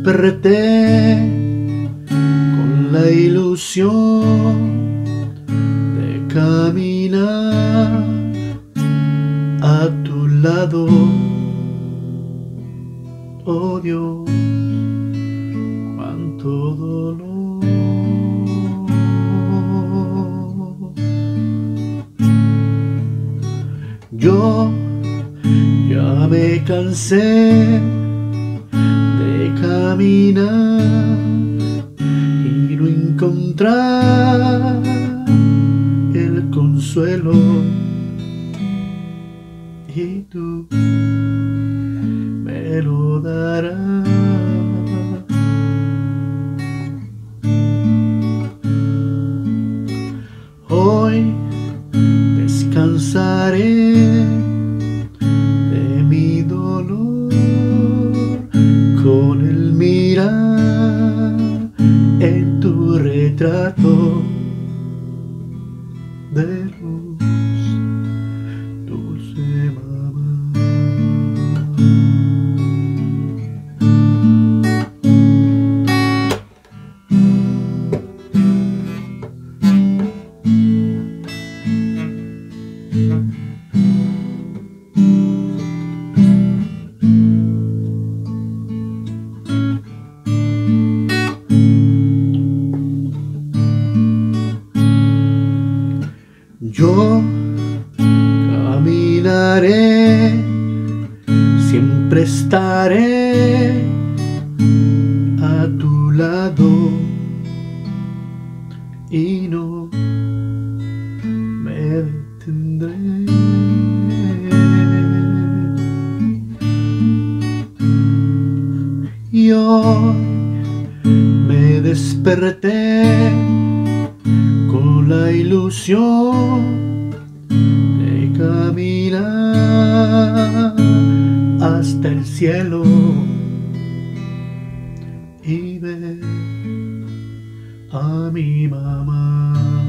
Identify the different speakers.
Speaker 1: desperté con la ilusión de caminar a tu lado. Oh Dios, cuánto dolor. Yo ya me cansé de caminar y no encontrar el consuelo, y tú me lo darás. Hoy descansaré de mi dolor con el mirar en tu retrato de luz, dulce mamá. Yo caminaré, siempre estaré a tu lado y no me detendré. Y hoy me desperté con la ilusión de caminar hasta el cielo y ver a mi mamá.